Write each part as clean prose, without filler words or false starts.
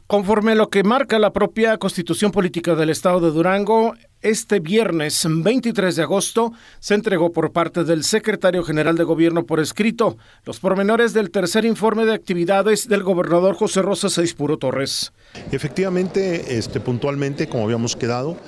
Conforme a lo que marca la propia Constitución Política del Estado de Durango, este viernes 23 de agosto se entregó por parte del Secretario General de Gobierno por escrito los pormenores del tercer informe de actividades del gobernador José Rosa Saizpuro Torres. Efectivamente, puntualmente, como habíamos quedado,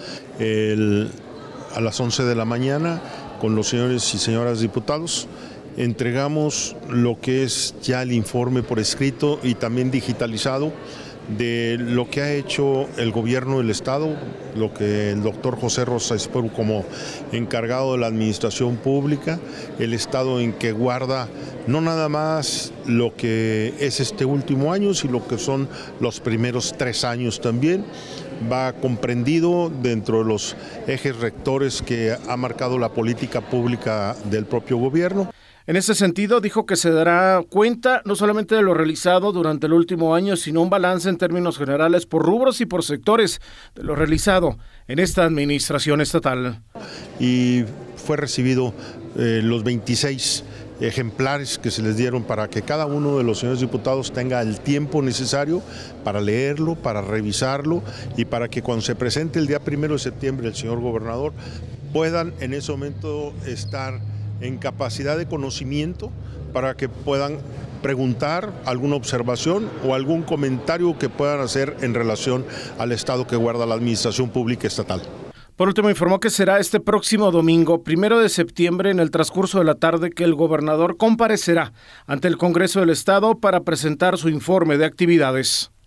a las 11 de la mañana, con los señores y señoras diputados, entregamos lo que es ya el informe por escrito y también digitalizado de lo que ha hecho el gobierno del Estado, lo que el doctor José Rosa Saizpuro como encargado de la administración pública, el estado en que guarda no nada más lo que es este último año, sino lo que son los primeros 3 años también. Va comprendido dentro de los ejes rectores que ha marcado la política pública del propio gobierno. En ese sentido, dijo que se dará cuenta no solamente de lo realizado durante el último año, sino un balance en términos generales por rubros y por sectores de lo realizado en esta administración estatal. Y fue recibido los 26 ejemplares que se les dieron para que cada uno de los señores diputados tenga el tiempo necesario para leerlo, para revisarlo y para que cuando se presente el día 1 de septiembre el señor gobernador puedan en ese momento estar en capacidad de conocimiento para que puedan preguntar alguna observación o algún comentario que puedan hacer en relación al estado que guarda la administración pública estatal. Por último, informó que será este próximo domingo, 1 de septiembre, en el transcurso de la tarde, que el gobernador comparecerá ante el Congreso del Estado para presentar su informe de actividades.